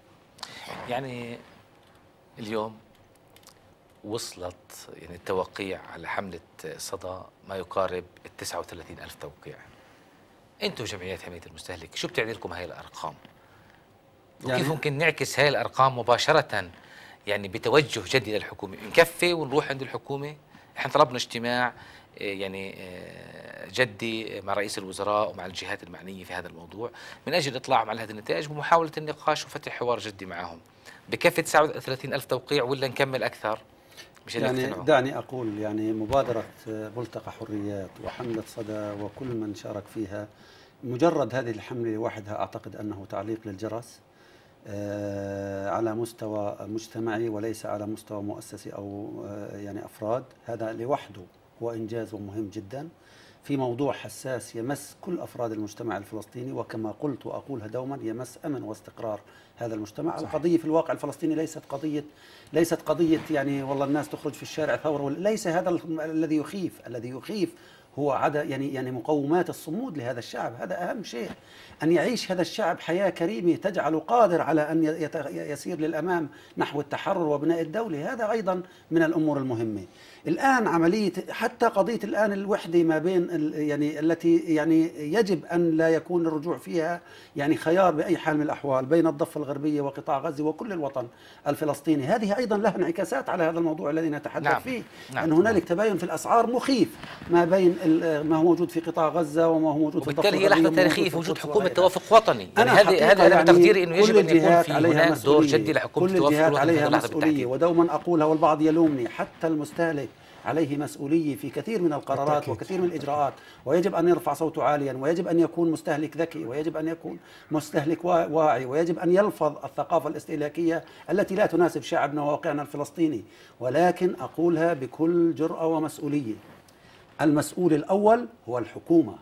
يعني اليوم وصلت يعني التوقيع على حملة صدى ما يقارب ال تسعة وثلاثين ألف توقيع. أنتم جمعيات حماية المستهلك شو بتعني لكم هاي الأرقام؟ وكيف يعني ممكن نعكس هاي الأرقام مباشرة يعني بتوجه جدي للحكومة؟ نكفي ونروح عند الحكومة. احنا طلبنا اجتماع يعني جدي مع رئيس الوزراء ومع الجهات المعنية في هذا الموضوع من أجل إطلاعهم على هذه النتائج ومحاولة النقاش وفتح حوار جدي معهم. بكفي تسعة وثلاثين ألف توقيع ولا نكمل أكثر؟ مش يعني دعني أقول يعني مبادرة ملتقى حريات وحملة صدى وكل من شارك فيها، مجرد هذه الحملة لوحدها أعتقد أنه تعليق للجرس على مستوى مجتمعي وليس على مستوى مؤسسي أو يعني أفراد. هذا لوحده هو إنجاز ومهم جدا في موضوع حساس يمس كل أفراد المجتمع الفلسطيني، وكما قلت وأقولها دوما يمس أمن واستقرار هذا المجتمع. صحيح. القضية في الواقع الفلسطيني ليست قضية ليست قضية يعني والله الناس تخرج في الشارع ثورة، ليس هذا الذي يخيف. الذي يخيف هو عدا يعني يعني مقومات الصمود لهذا الشعب. هذا أهم شيء، أن يعيش هذا الشعب حياة كريمة تجعله قادر على أن يسير للأمام نحو التحرر وبناء الدولة. هذا أيضا من الأمور المهمة. الآن عملية حتى قضية الآن الوحدة ما بين يعني التي يعني يجب أن لا يكون الرجوع فيها يعني خيار بأي حال من الأحوال بين الضفة الغربية وقطاع غزة وكل الوطن الفلسطيني. هذه أيضا لها انعكاسات على هذا الموضوع الذي نتحدث نعم. فيه. نعم. أن هنالك تباين في الأسعار مخيف ما بين ما هو موجود في قطاع غزة وما هو موجود في الضفة الغربية. وبالتالي هي لحظة تاريخية في وجود حكومة توافق وطني. يعني هذه هذا أنا تقديري إنه يجب أن يكون في هناك دور جدي لحكومة التوافق الوطني. كل الجهات عليها مسؤولية، ودوما أقولها والبعض يلومني، حتى المستهلك عليه مسؤولية في كثير من القرارات بالتأكيد. وكثير من الإجراءات، ويجب أن يرفع صوته عاليا، ويجب أن يكون مستهلك ذكي، ويجب أن يكون مستهلك واعي، ويجب أن يلفظ الثقافة الاستهلاكية التي لا تناسب شعبنا وواقعنا الفلسطيني. ولكن أقولها بكل جرأة ومسؤولية، المسؤول الأول هو الحكومة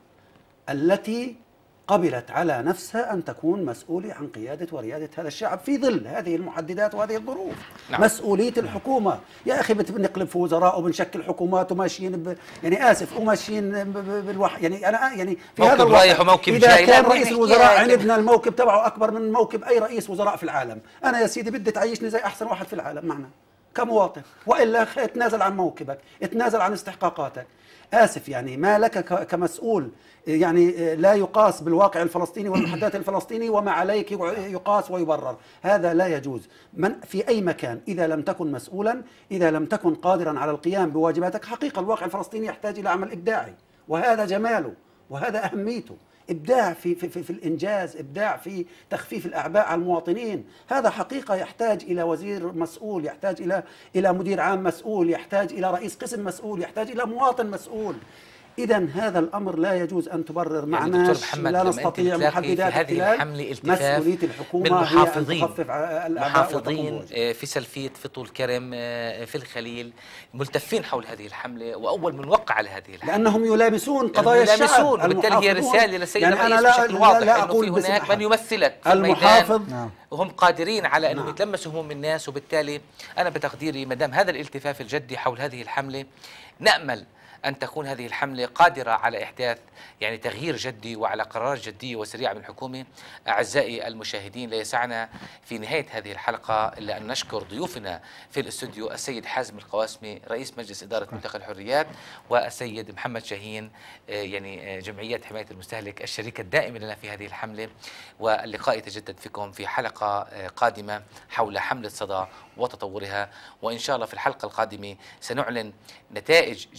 التي قبلت على نفسها أن تكون مسؤولة عن قيادة وريادة هذا الشعب في ظل هذه المحددات وهذه الظروف. نعم. مسؤولية الحكومة. يا أخي بنقلب في وزراء وبنشكل حكومات وماشيين ب... يعني آسف وماشيين بالوح يعني أنا يعني في هذا الوقت إذا كان رئيس الوزراء عندنا الموكب تبعه أكبر من موكب أي رئيس وزراء في العالم، أنا يا سيدي بدي تعيشني زي أحسن واحد في العالم معنا كمواطن، وإلا اتنازل عن موكبك، اتنازل عن استحقاقاتك. آسف يعني ما لك كمسؤول يعني لا يقاس بالواقع الفلسطيني والمحددات الفلسطيني وما عليك يقاس ويبرر. هذا لا يجوز. من في أي مكان إذا لم تكن مسؤولا، إذا لم تكن قادرا على القيام بواجباتك، حقيقة الواقع الفلسطيني يحتاج إلى عمل إبداعي، وهذا جماله وهذا أهميته. إبداع في, في, في, في الإنجاز، إبداع في تخفيف الأعباء على المواطنين. هذا حقيقة يحتاج إلى وزير مسؤول، يحتاج إلى إلى مدير عام مسؤول، يحتاج إلى رئيس قسم مسؤول، يحتاج إلى مواطن مسؤول. إذا هذا الأمر لا يجوز أن تبرر. معناش يعني لا نستطيع محددات هذه الحملة التفاف مسؤولية الحكومة بالمحافظين هي أن تخفف محافظين في سلفيت، في طول كرم، في الخليل، ملتفين حول هذه الحملة وأول من وقع على هذه الحملة لأنهم يلامسون قضايا الشعب. يلامسون، وبالتالي هي رسالة للسيد يعني الرئيس بشكل واضح أنه في هناك من يمثلك في الميدان نعم. وهم قادرين على أنهم نعم. يتلمسوا هموم الناس. وبالتالي أنا بتقديري ما دام هذا الالتفاف الجدي حول هذه الحملة، نأمل أن تكون هذه الحملة قادرة على إحداث يعني تغيير جدي وعلى قرارات جدية وسريعة من الحكومة. أعزائي المشاهدين، لا يسعنا في نهاية هذه الحلقة إلا أن نشكر ضيوفنا في الاستوديو السيد حازم القواسمي رئيس مجلس إدارة ملتقى الحريات، والسيد محمد شاهين يعني جمعية حماية المستهلك الشريك الدائم لنا في هذه الحملة. واللقاء يتجدد فيكم في حلقة قادمة حول حملة صدى وتطورها، وإن شاء الله في الحلقة القادمة سنعلن نتائج جدية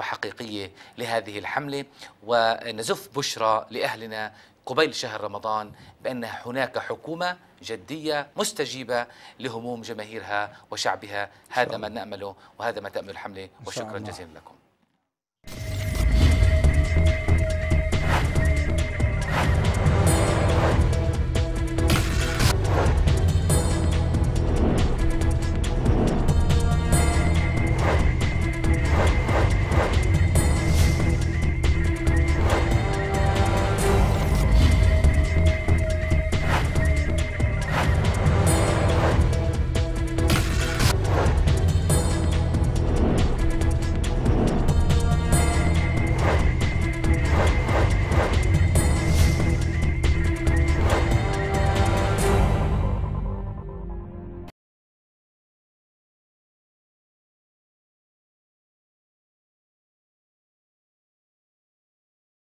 وحقيقية لهذه الحملة، ونزف بشرى لأهلنا قبيل شهر رمضان بأن هناك حكومة جدية مستجيبة لهموم جماهيرها وشعبها. هذا ما نأمله وهذا ما تأمل الحملة، وشكرا جزيلا لكم.